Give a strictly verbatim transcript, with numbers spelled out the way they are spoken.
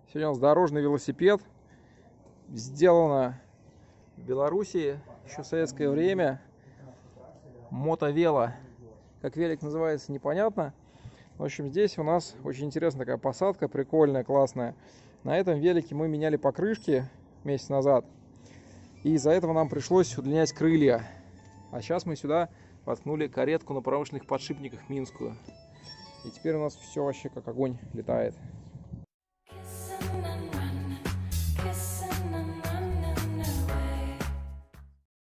Сегодня у нас дорожный велосипед. Сделано в Белоруссии еще в советское время. Мотовело. Как велик называется, непонятно. В общем, здесь у нас очень интересная такая посадка, прикольная, классная. На этом велике мы меняли покрышки месяц назад. И из-за этого нам пришлось удлинять крылья. А сейчас мы сюда воткнули каретку на промышленных подшипниках минскую. И теперь у нас все вообще как огонь летает.